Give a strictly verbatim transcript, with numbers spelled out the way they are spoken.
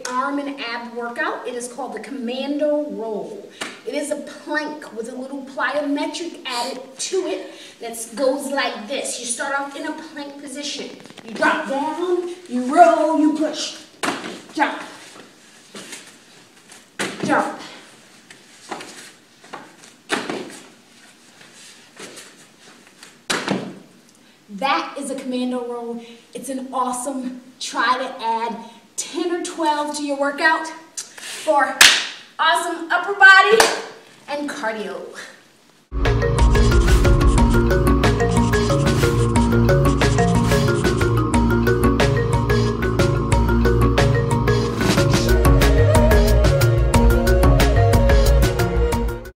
great arm and ab workout. It is called the Commando Roll. It is a plank with a little plyometric added to it that goes like this. You start off in a plank position. You drop down, you roll, you push. Jump. Jump. That is a commando roll. It's an awesome try to add ten or twelve to your workout for awesome upper body and cardio.